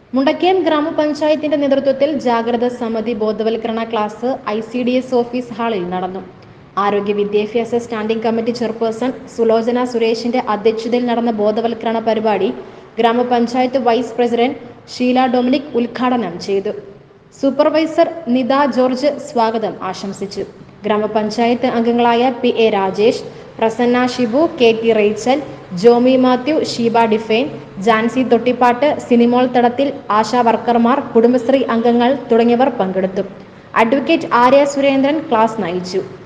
മുണ്ടക്കയം ഗ്രാമപഞ്ചായത്തിന്റെ നേതൃത്വത്തിൽ ജാഗ്രത സമിതി ബോധവൽക്കരണ ക്ലാസ് ICDS ഓഫീസ് ഹാളിൽ നടന്നു. ആരോഗ്യ വിദ്യാഭ്യാസ സ്റ്റാൻഡിംഗ് കമ്മിറ്റി ചെയർപേഴ്സൺ സുലോചന സുരേഷിന്റെ അധ്യക്ഷതയിൽ നടന്ന ബോധവൽക്കരണ പരിപാടി ഗ്രാമപഞ്ചായത്ത് വൈസ് പ്രസിഡന്റ് ഷീല ഡൊമിനിക് ഉദ്ഘാടനം ചെയ്തു. സൂപ്പർവൈസർ നിത ജോർജ് സ്വാഗതം ആശംസിച്ചു. ഗ്രാമപഞ്ചായത്ത് അംഗങ്ങളായ PA രാജേഷ്, പ്രസന്ന ഷിബു, KT റേച്ചൽ, ജോമി മാത്യു, ഷീബ ഡിഫൈൻ, ജാൻസി തൊട്ടിപ്പാട്ട്, സിനിമോൾ തടത്തിൽ, ആശാ വർക്കർമാർ, കുടുംബശ്രീ അംഗങ്ങൾ തുടങ്ങിയവർ പങ്കെടുത്തു. അഡ്വക്കേറ്റ് ആര്യ സുരേന്ദ്രൻ ക്ലാസ് നയിച്ചു.